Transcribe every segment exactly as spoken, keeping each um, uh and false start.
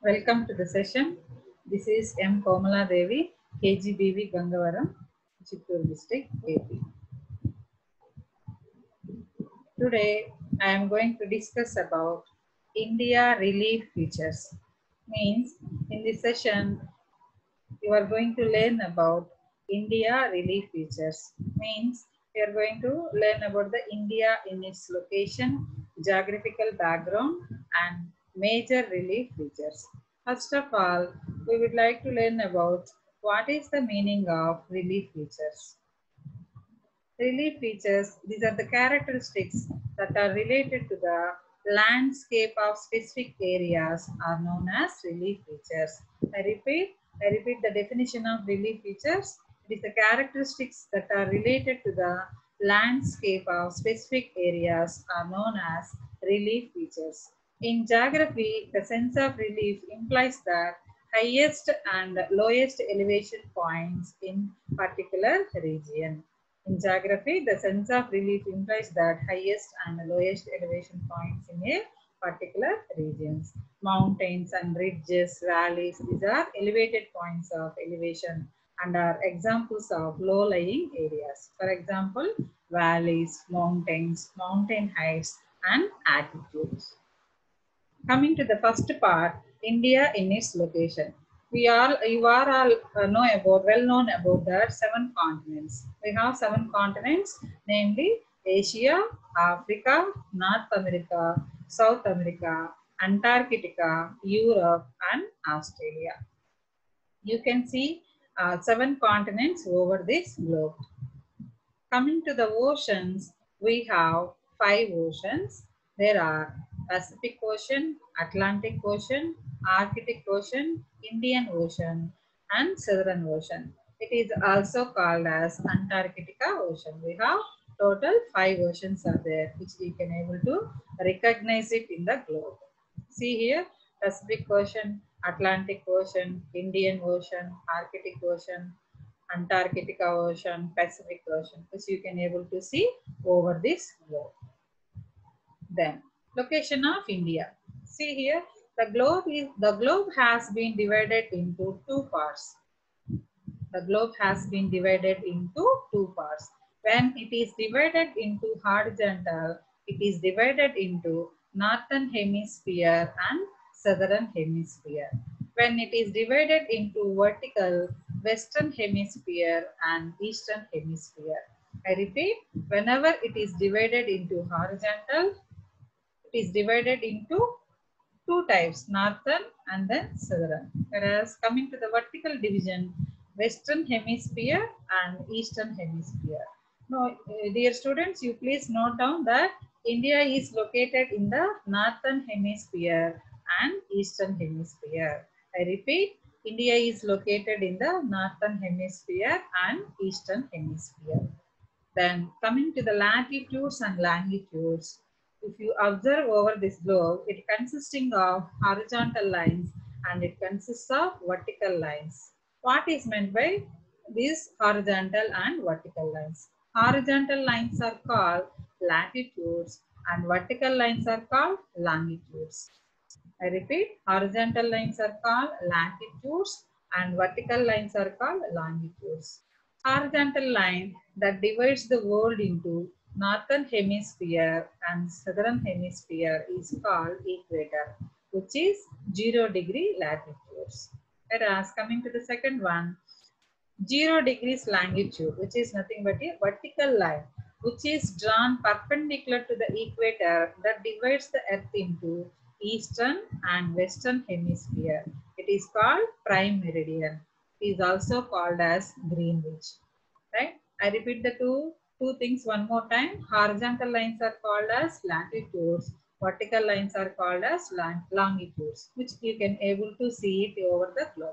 Welcome to the session. This is M. Komala Devi, K G B V Gangavaram, Chittoor district, A P. Today, I am going to discuss about India relief features. Means, in this session, you are going to learn about India relief features. Means, you are going to learn about the India in its location, geographical background, and major relief features. First of all, we would like to learn about what is the meaning of relief features. Relief features, these are the characteristics that are related to the landscape of specific areas are known as relief features. I repeat, I repeat the definition of relief features. It is the characteristics that are related to the landscape of specific areas are known as relief features. In geography, the sense of relief implies that highest and lowest elevation points in particular region. In geography, the sense of relief implies that highest and lowest elevation points in a particular regions. Mountains and ridges, valleys, these are elevated points of elevation and are examples of low-lying areas. For example, valleys, mountains, mountain heights, and altitudes. Coming to the first part, India in its location. We all, you are all uh, know about, well known about the seven continents. We have seven continents, namely Asia, Africa, North America, South America, Antarctica, Europe, and Australia. You can see uh, seven continents over this globe. Coming to the oceans, we have five oceans. There are Pacific Ocean, Atlantic Ocean, Arctic Ocean, Indian Ocean, and Southern Ocean. It is also called as Antarctica Ocean. We have total five oceans are there, which we can able to recognize it in the globe. See here, Pacific Ocean, Atlantic Ocean, Indian Ocean, Arctic Ocean, Antarctica Ocean, Pacific Ocean, which you can able to see over this globe. Then, location of India. See here, the globe is the globe has been divided into two parts. The globe has been divided into two parts. When it is divided into horizontal, it is divided into northern hemisphere and southern hemisphere. When it is divided into vertical, western hemisphere and eastern hemisphere. I repeat, whenever it is divided into horizontal, it is divided into two types, northern and then southern. Whereas coming to the vertical division, western hemisphere and eastern hemisphere. Now, dear students, you please note down that India is located in the northern hemisphere and eastern hemisphere. I repeat, India is located in the northern hemisphere and eastern hemisphere. Then coming to the latitudes and longitudes, if you observe over this globe, it consisting of horizontal lines and it consists of vertical lines. What is meant by these horizontal and vertical lines? Horizontal lines are called latitudes and vertical lines are called longitudes. I repeat, horizontal lines are called latitudes and vertical lines are called longitudes. Horizontal line that divides the world into northern hemisphere and southern hemisphere is called equator, which is zero degree latitudes. Whereas coming to the second one, zero degrees longitude, which is nothing but a vertical line, which is drawn perpendicular to the equator that divides the earth into eastern and western hemisphere. It is called prime meridian. It is also called as Greenwich. Right? I repeat the two, two things one more time. Horizontal lines are called as latitudes. Vertical lines are called as longitudes, which you can able to see it over the globe.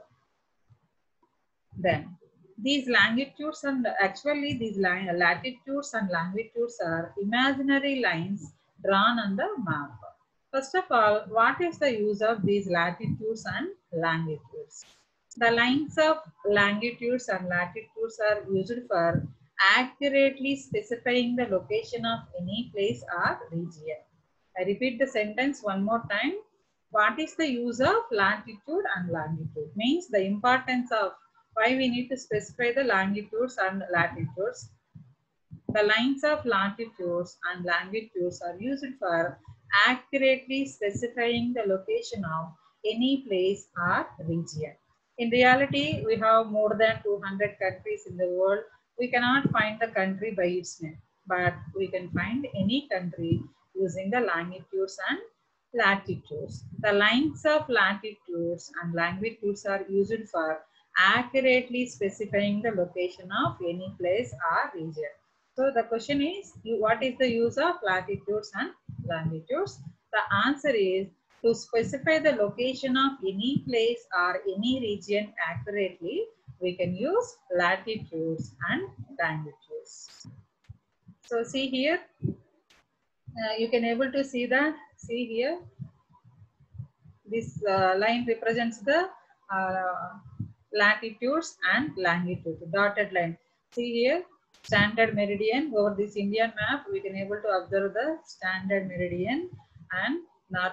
Then, these longitudes and actually these latitudes and longitudes are imaginary lines drawn on the map. First of all, what is the use of these latitudes and longitudes? The lines of longitudes and latitudes are used for accurately specifying the location of any place or region. I repeat the sentence one more time. What is the use of latitude and longitude? Means the importance of why we need to specify the longitudes and latitudes. The lines of latitudes and longitudes are used for accurately specifying the location of any place or region. In reality, we have more than two hundred countries in the world. We cannot find the country by its name, but we can find any country using the longitudes and latitudes. The lines of latitudes and longitudes are used for accurately specifying the location of any place or region. So the question is, what is the use of latitudes and longitudes? The answer is to specify the location of any place or any region accurately, we can use latitudes and longitudes. So see here, uh, you can able to see that, see here, this uh, line represents the uh, latitudes and longitude, dotted line. See here, standard meridian over this Indian map, we can able to observe the standard meridian and north.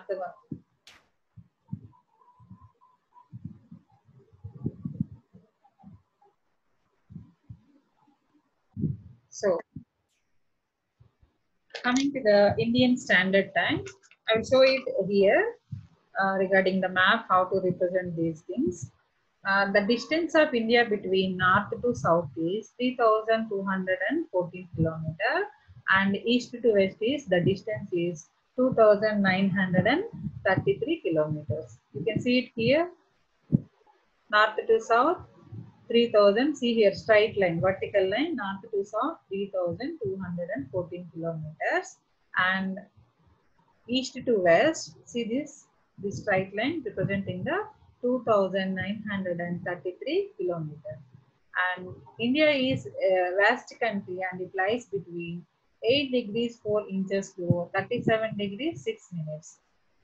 So coming to the Indian standard time, I will show it here uh, regarding the map, how to represent these things. Uh, the distance of India between north to south is three thousand two hundred fourteen kilometer, and east to west is the distance is two thousand nine hundred thirty-three kilometers. You can see it here, north to south, three thousand. See here, straight line, vertical line, north to south, three thousand two hundred fourteen kilometers, and east to west, see this, this straight line representing the two thousand nine hundred thirty-three kilometers. And India is a vast country and it lies between eight degrees four inches to thirty-seven degrees six minutes.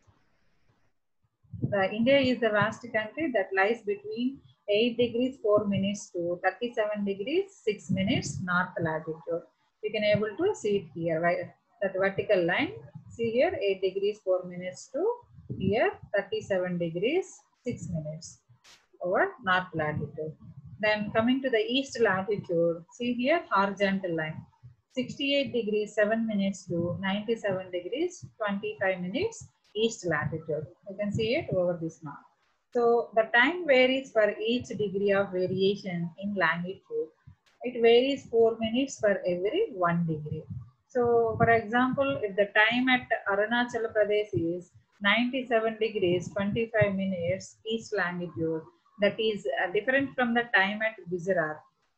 The India is a vast country that lies between eight degrees four minutes to thirty-seven degrees six minutes north latitude. You can able to see it here, right? That vertical line. See here, eight degrees four minutes to here thirty-seven degrees six minutes over north latitude. Then coming to the east latitude, see here horizontal line, sixty-eight degrees seven minutes to ninety-seven degrees twenty-five minutes east latitude. You can see it over this map. So the time varies for each degree of variation in longitude. It varies four minutes for every one degree. So for example, if the time at Arunachal Pradesh is ninety-seven degrees twenty-five minutes east longitude, that is uh, different from the time at Gujarat,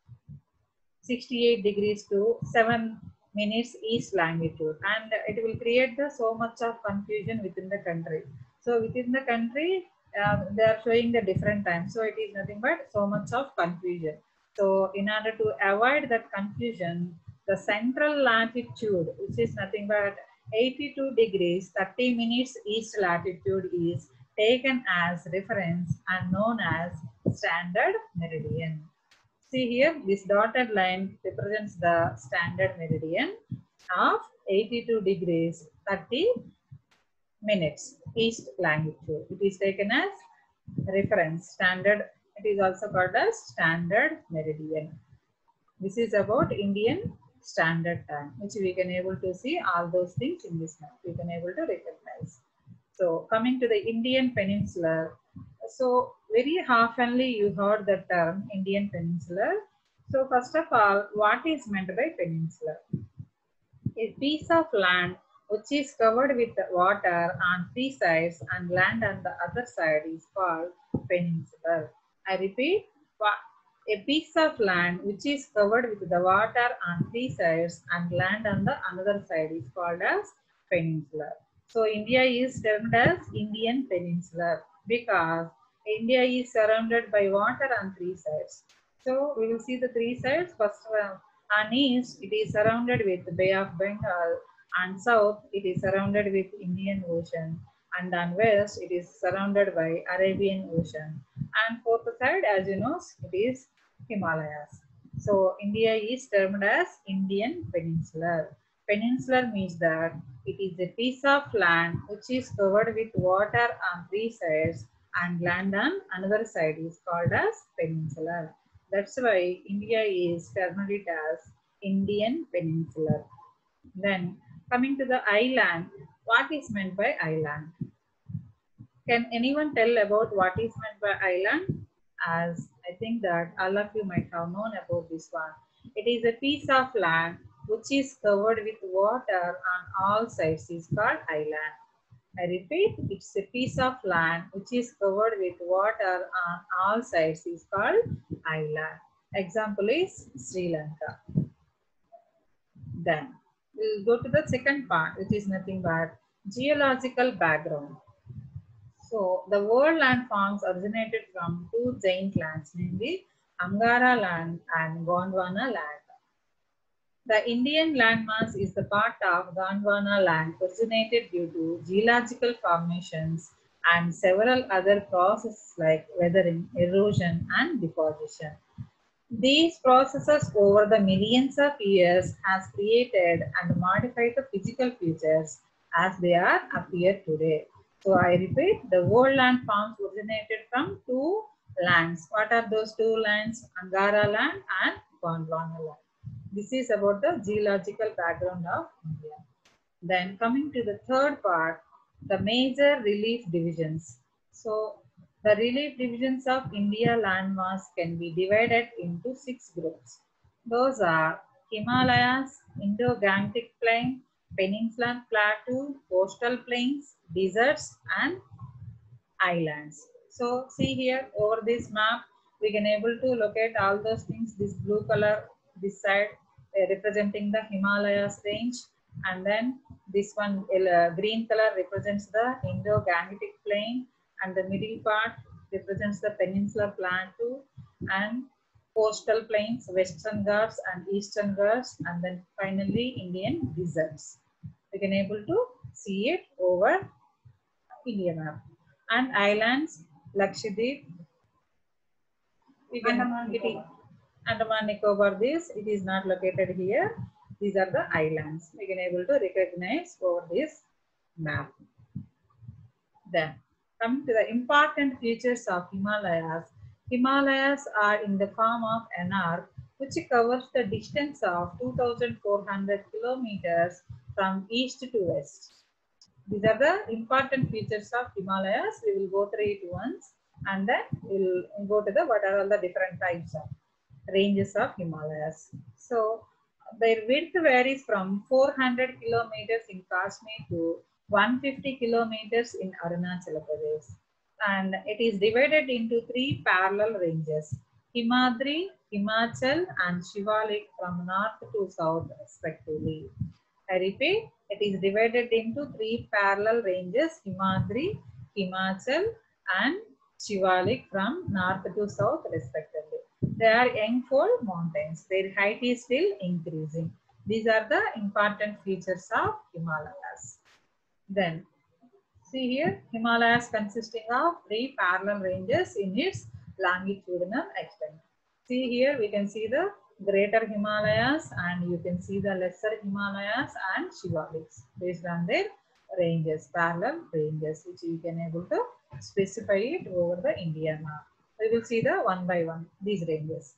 sixty-eight degrees to seven minutes east longitude, and it will create the so much of confusion within the country. So within the country, uh, they are showing the different times. So it is nothing but so much of confusion. So in order to avoid that confusion, the central latitude, which is nothing but eighty-two degrees thirty minutes east latitude, is taken as reference and known as standard meridian. See here, this dotted line represents the standard meridian of eighty-two degrees thirty minutes east longitude. It is taken as reference standard. It is also called as standard meridian. This is about Indian standard time, which we can able to see all those things in this map. We can able to recognize. So coming to the Indian Peninsula, so very oftenly you heard the term Indian Peninsula. So first of all, what is meant by peninsula? A piece of land which is covered with water on three sides and land on the other side is called peninsula. I repeat, a piece of land which is covered with the water on three sides and land on the another side is called as peninsula. So India is termed as Indian Peninsula because India is surrounded by water on three sides. So we will see the three sides. First, uh, on east it is surrounded with the Bay of Bengal, and south it is surrounded with Indian Ocean, and on west it is surrounded by Arabian Ocean, and fourth side, as you know, it is Himalayas. So India is termed as Indian Peninsula. Peninsular means that it is a piece of land which is covered with water on three sides and land on another side is called as peninsular. That's why India is termed it as Indian Peninsula. Then coming to the island, what is meant by island? Can anyone tell about what is meant by island? As I think that all of you might have known about this one. It is a piece of land which is covered with water on all sides is called island. I repeat, it's a piece of land which is covered with water on all sides is called island. Example is Sri Lanka. Then we'll go to the second part, which is nothing but geological background. So the world landforms originated from two giant lands, namely Angara land and Gondwana land. The Indian landmass is the part of Gondwana land originated due to geological formations and several other processes like weathering, erosion, and deposition. These processes over the millions of years has created and modified the physical features as they are appear today. So I repeat, the world landforms originated from two lands. What are those two lands? Angara land and Gondwana land. This is about the geological background of India. Then coming to the third part, the major relief divisions. So the relief divisions of India landmass can be divided into six groups. Those are Himalayas, Indo-Gangetic Plain, Peninsular Plateau, coastal plains, deserts, and islands. So see here over this map, we can able to locate all those things. This blue color, this side uh, representing the Himalayas range, and then this one uh, green color represents the Indo-Gangetic Plain, and the middle part represents the Peninsular Plateau and coastal plains, Western Ghats and Eastern Ghats, and then finally Indian deserts. We can able to see it over India map. And islands, Lakshadweep, we can Andaman Nicobar. Andaman Nicobar, this it is not located here. These are the islands. We can able to recognize over this map. Then coming to the important features of Himalayas. Himalayas are in the form of an arc which covers the distance of two thousand four hundred kilometers from east to west. These are the important features of Himalayas. We will go through it once and then we'll go to the what are all the different types of ranges of Himalayas. So their width varies from four hundred kilometers in Kashmir to one hundred fifty kilometers in Arunachal Pradesh. And it is divided into three parallel ranges, Himadri, Himachal and Shivalik from north to south respectively. I repeat, it is divided into three parallel ranges, Himadri, Himachal and Shivalik from north to south respectively. They are young-fold mountains. Their height is still increasing. These are the important features of Himalayas. Then, see here, Himalayas consisting of three parallel ranges in its longitudinal extent. See here, we can see the greater Himalayas and you can see the lesser Himalayas and Shivaliks based on their ranges, parallel ranges, which you can able to specify it over the India map. We will see the one by one, these ranges.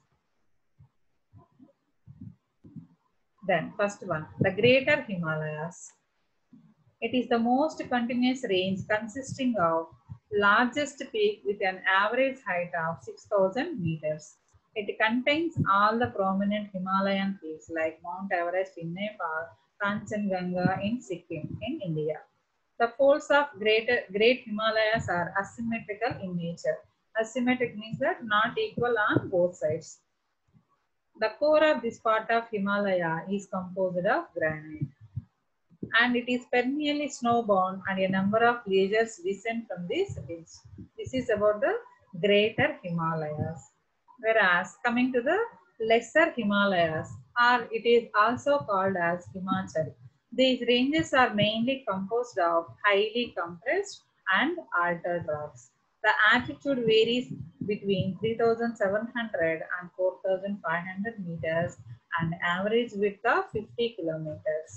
Then first one, the greater Himalayas. It is the most continuous range consisting of largest peak with an average height of six thousand meters. It contains all the prominent Himalayan peaks like Mount Everest in Nepal, Kanchenjunga in Sikkim in India. The folds of greater, Great Himalayas are asymmetrical in nature. Asymmetric means that not equal on both sides. The core of this part of Himalaya is composed of granite and it is perennially snowbound and a number of glaciers descend from this ridge. This is about the greater Himalayas. Whereas coming to the lesser Himalayas, or it is also called as Himachal. These ranges are mainly composed of highly compressed and altered rocks. The altitude varies between three thousand seven hundred and four thousand five hundred meters and average width of fifty kilometers.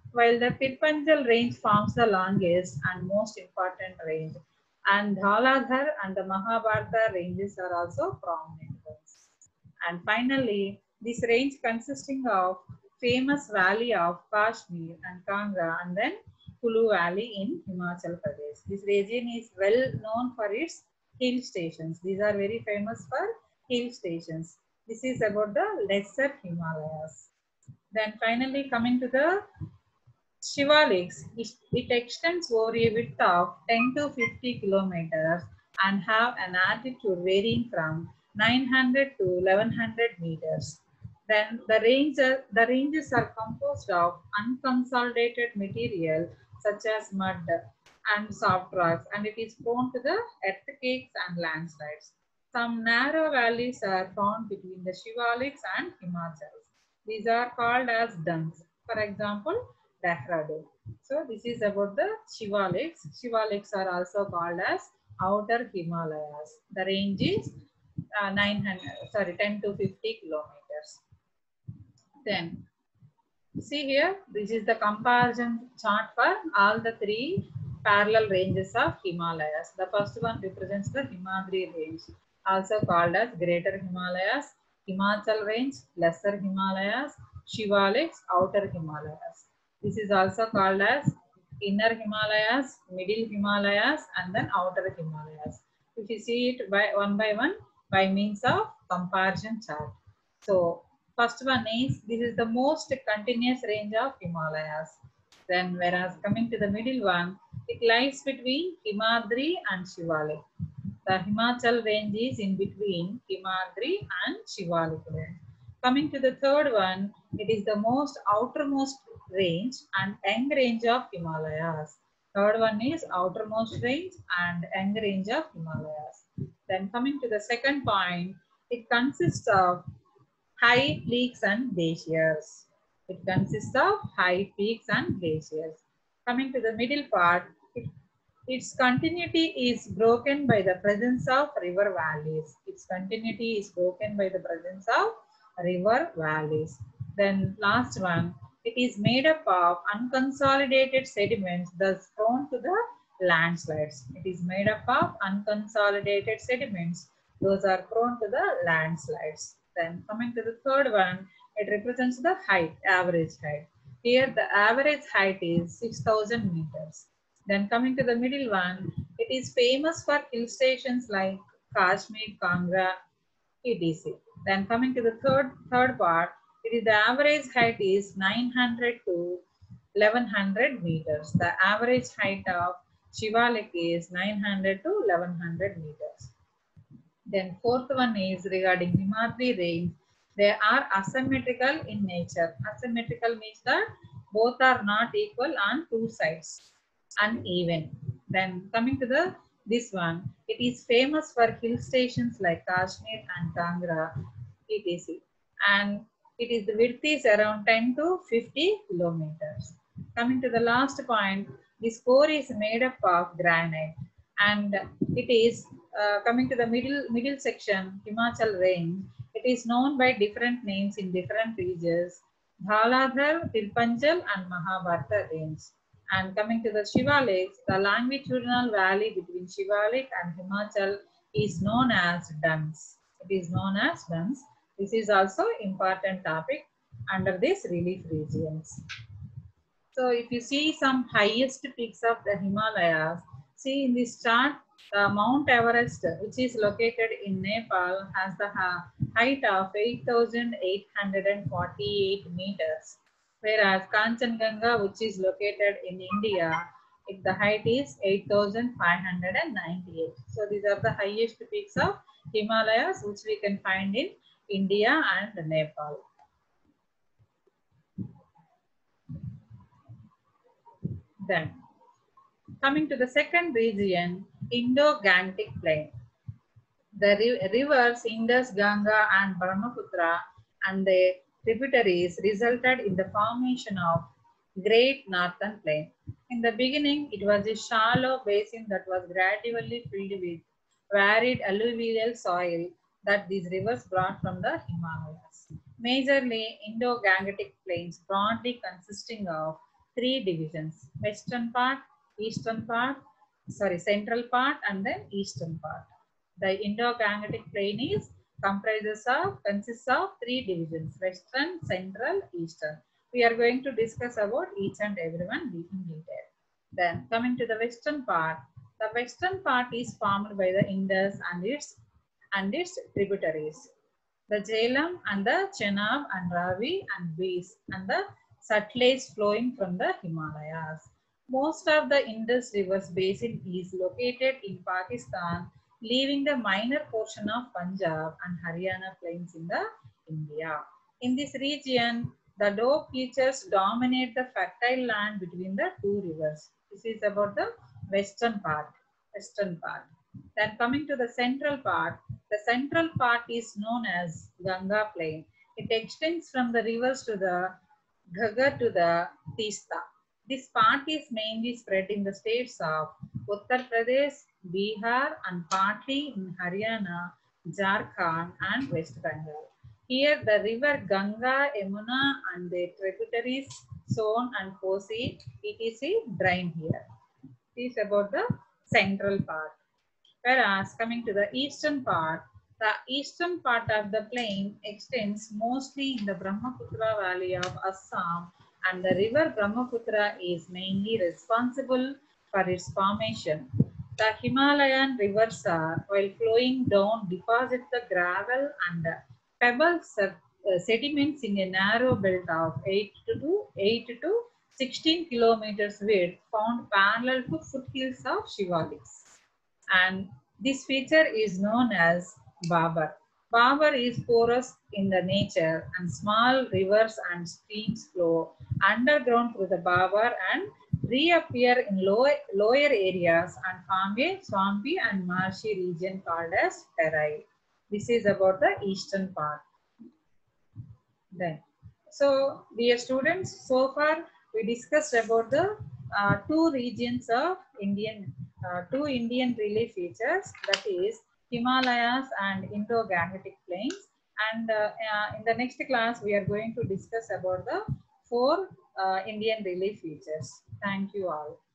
while the Tirpanjal range forms the longest and most important range, and Dhaladhar and the Mahabharata ranges are also prominent ones. And finally, this range consisting of famous valley of Kashmir and Kangra and then Kulu Valley in Himachal Pradesh. This region is well known for its hill stations. These are very famous for hill stations. This is about the lesser Himalayas. Then finally coming to the Shivaliks, it, it extends over a width of ten to fifty kilometers and have an altitude varying from nine hundred to eleven hundred meters. Then the, range, the ranges are composed of unconsolidated material such as mud and soft rocks, and it is prone to the earthquakes and landslides. Some narrow valleys are found between the Shivaliks and Himachals. These are called as duns. For example, Dehradun. So this is about the Shivaliks. Shivaliks are also called as outer Himalayas. The range is uh, nine hundred, sorry, ten to fifty kilometers. Then see here, this is the comparison chart for all the three parallel ranges of Himalayas. The first one represents the Himadri range, also called as Greater Himalayas, Himachal range, Lesser Himalayas, Shivaliks, Outer Himalayas. This is also called as Inner Himalayas, Middle Himalayas, and then Outer Himalayas. If you see it by one by one by means of comparison chart. So first one is, this is the most continuous range of Himalayas. Then whereas coming to the middle one, it lies between Himadri and Shivalik. The Himachal range is in between Himadri and Shivalik range. Coming to the third one, it is the most outermost range and young range of Himalayas. Third one is outermost range and young range of Himalayas. Then coming to the second point, it consists of high peaks and glaciers. It consists of high peaks and glaciers. Coming to the middle part, it, its continuity is broken by the presence of river valleys. Its continuity is broken by the presence of river valleys. Then last one, it is made up of unconsolidated sediments, thus prone to the landslides. It is made up of unconsolidated sediments. Those are prone to the landslides. Then coming to the third one, it represents the height, average height. Here the average height is six thousand meters. Then coming to the middle one, it is famous for hill stations like Kashmir, Kangra, et cetera. Then coming to the third, third part, it is the average height is nine hundred to eleven hundred meters. The average height of Shivalik is nine hundred to eleven hundred meters. Then fourth one is regarding Himadri range. They are asymmetrical in nature. Asymmetrical means that both are not equal on two sides, uneven. Then coming to the this one, it is famous for hill stations like Kashmir and Kangra, et cetera. And it is the width is around ten to fifty kilometers. Coming to the last point, this core is made up of granite, and it is uh, coming to the middle middle section, Himachal range. It is known by different names in different regions: Dhaladhar, Tirpanjal, and Mahabharata range. And coming to the Shivaliks, the longitudinal valley between Shivalik and Himachal is known as Duns. It is known as Duns. This is also important topic under this relief regions. So if you see some highest peaks of the Himalayas, see in this chart, uh, Mount Everest, which is located in Nepal, has the height of eight thousand eight hundred forty-eight meters. Whereas Kanchenjunga, which is located in India, it, the height is eight thousand five hundred ninety-eight. So these are the highest peaks of Himalayas which we can find in India and Nepal. Then coming to the second region, Indo-Gangetic Plain. The rivers Indus, Ganga and Brahmaputra and the tributaries resulted in the formation of Great Northern Plain. In the beginning, it was a shallow basin that was gradually filled with varied alluvial soil that these rivers brought from the Himalayas. Majorly Indo-Gangetic plains, broadly consisting of three divisions: western part, eastern part, sorry, central part, and then eastern part. The Indo-Gangetic Plain is comprises of consists of three divisions: western, central, eastern. We are going to discuss about each and every one in detail. Then coming to the western part, the western part is formed by the Indus and its and its tributaries, the Jhelum and the Chenab and Ravi and Beas and the Satluj flowing from the Himalayas. Most of the Indus River's basin is located in Pakistan, leaving the minor portion of Punjab and Haryana plains in the India. In this region, the dope features dominate the fertile land between the two rivers. This is about the western part. Western part. Then coming to the central part, the central part is known as Ganga Plain. It extends from the rivers to the Ghaggar to the Tista. This part is mainly spread in the states of Uttar Pradesh, Bihar, and partly in Haryana, Jharkhand, and West Bengal. Here, the river Ganga, Yamuna, and their tributaries, Son and Kosi, et cetera, drain here. This is about the central part. Whereas coming to the eastern part, the eastern part of the plain extends mostly in the Brahmaputra valley of Assam, and the river Brahmaputra is mainly responsible for its formation. The Himalayan rivers are, while flowing down, deposit the gravel and pebble sediments in a narrow belt of eight to eight to sixteen kilometers width, found parallel to foothills of Shivaliks. And this feature is known as Babar. Babar is porous in the nature, and small rivers and streams flow underground through the Babar and reappear in lower, lower areas and form a swampy and marshy region called as Terai. This is about the eastern part. Then, so dear students, so far we discussed about the uh, two regions of Indian, uh, two Indian relief features, that is Himalayas and Indo-Gangetic Plains. And uh, uh, in the next class, we are going to discuss about the four uh, Indian relief features. Thank you all.